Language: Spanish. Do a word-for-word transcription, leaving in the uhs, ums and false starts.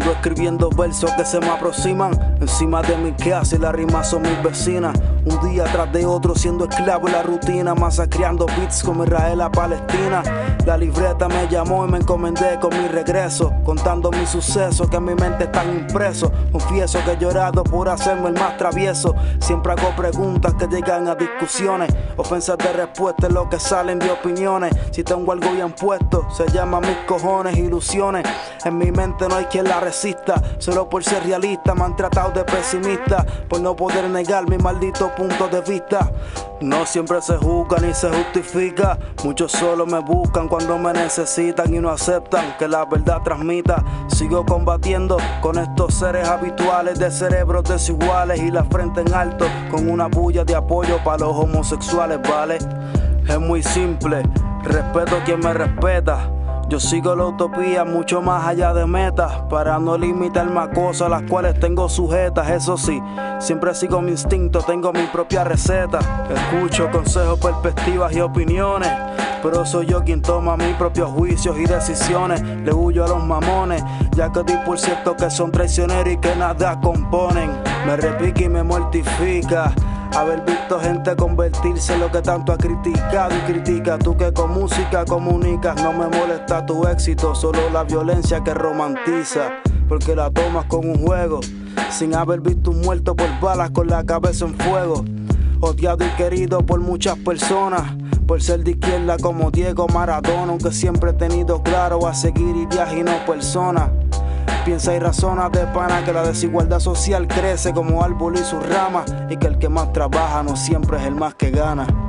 Ando escribiendo versos que se me aproximan encima de mi casa y las rimas son mis vecinas. Un día tras de otro siendo esclavo de la rutina, masacreando beats como Israel a Palestina. La libreta me llamó y me encomendé con mi regreso, contando mis sucesos que en mi mente están impresos. Confieso que he llorado por hacerme el más travieso. Siempre hago preguntas que llegan a discusiones, ofensas de respuesta es lo que salen de opiniones. Si tengo algo bien puesto, se llama mis cojones, ilusiones. En mi mente no hay quien la resista, solo por ser realista me han tratado de pesimista, por no poder negar mi maldito punto de vista. No siempre se juzga ni se justifica, muchos solo me buscan cuando me necesitan y no aceptan que la verdad transmita. Sigo combatiendo con estos seres habituales de cerebros desiguales y la frente en alto con una bulla de apoyo para los homosexuales, ¿vale? Es muy simple, respeto a quien me respeta. Yo sigo la utopía mucho más allá de metas, para no limitarme a cosas las cuales tengo sujetas. Eso sí, siempre sigo mi instinto, tengo mi propia receta. Escucho consejos, perspectivas y opiniones, pero soy yo quien toma mis propios juicios y decisiones. Le huyo a los mamones, ya que di por cierto que son traicioneros y que nada componen. Me repica y me mortifica haber visto gente convertirse en lo que tanto ha criticado y critica. Tú que con música comunicas, no me molesta tu éxito, solo la violencia que romantiza, porque la tomas con un juego, sin haber visto un muerto por balas con la cabeza en fuego. Odiado y querido por muchas personas, por ser de izquierda como Diego Maradona, aunque siempre he tenido claro a seguir ideas y no personas. Piensa y razona de pana que la desigualdad social crece como árbol y sus ramas, y que el que más trabaja no siempre es el más que gana.